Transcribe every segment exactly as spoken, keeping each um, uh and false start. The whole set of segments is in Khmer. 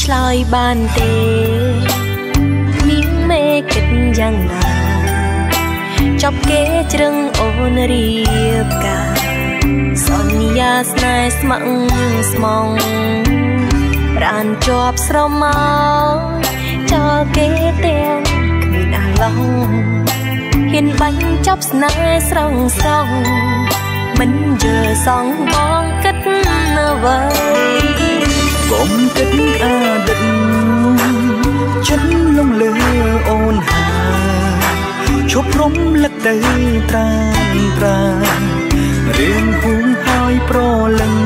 ឆ្លើយបានទេនាងមេគិតយ៉ាងណាចប់គេជ្រឹងអូនរៀបការសន្យាស្នេហ៍ស្ម័គ្រស្មងប្រានជាប់ស្រមោលចោលគេទាំងគ្មានអាឡងហ៊ានបាញ់ចាប់ស្នេហ៍ស្រងស្រងមិនយល់សងបងគិតអ្វីកុំគិតអាដិតចិត្តលងលើអូនហាឈប់រំលឹកទៅត្រានត្រារឿងហួងហើយប្រលឹង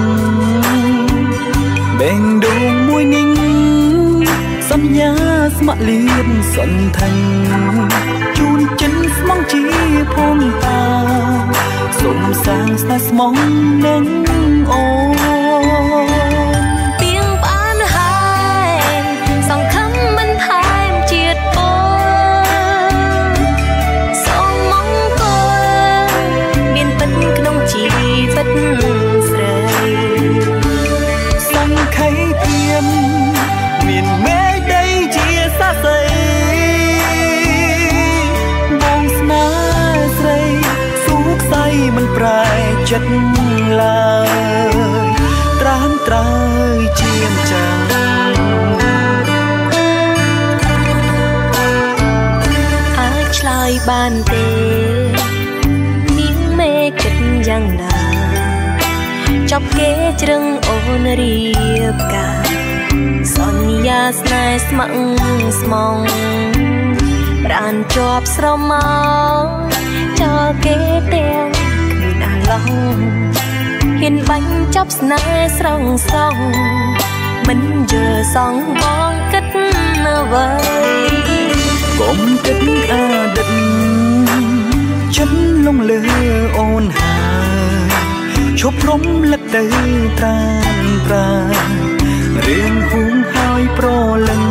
បែងដងមួយninhសន្យាស្ម័គ្រលៀនសន្ធឹងជូនចិនស្មងជាភូមិតាសុំសាងស្នេហ៍ស្មងនឹងអូនទៀងផ្អានហើយសង្ឃឹមមិនថែមជាតិអូនសូមមង្គលមានពិតក្នុងជីវិតស្រីសង្ខេបមានមេដីជាសាស័យបងស្នេហ៍ស្រីសុខស័យមិនប្រែចិត្តឡើយត្រានត្រើយជាមចាំអាចឆ្លើយបានទេនាងមេគិតយ៉ាងណាចប់គេជ្រឹងអូនរៀបការសន្យាស្នេហ៍ស្ម័គ្រស្មងប្រានជាប់ស្រមោលចោលគេទាំងគ្មានអាឡងហ៊ានបាញ់ចាប់ស្នេហ៍ស្រងស្រងមិនយល់សងបងគិតអ្វីកុំគិតអាដិតចិត្តលងលើអូនហាឈប់រំលឹកទៅត្រានត្រារឿងហួងហើយប្រលឹង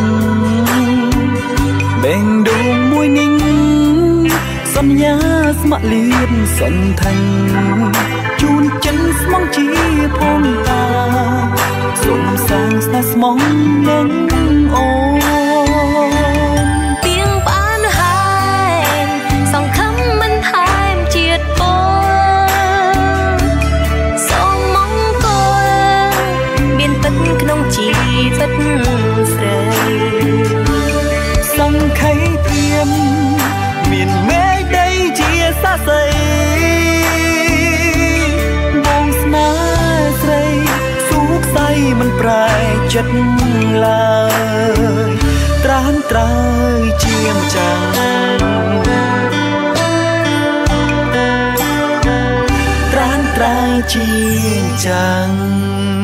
បែងដងមួយninhសន្យាស្ម័គ្រលៀនសន្ធឹងជូនចិនស្មងជាភូមិតាសុំសាងស្នេហ៍ស្មងនឹងអូនទៀងផ្អានហើយសង្ឃឹមមិនថែមជាតិអូនសូមមង្គលមានពិតក្នុងជីវិតស្រីសង្ខេបមានមេដីជាសាស័យបងស្នេហ៍ស្រីសុខស័យមិនប្រែចិត្តឡើយត្រានត្រើយជាមចាំត្រានត្រើយជាមចាំ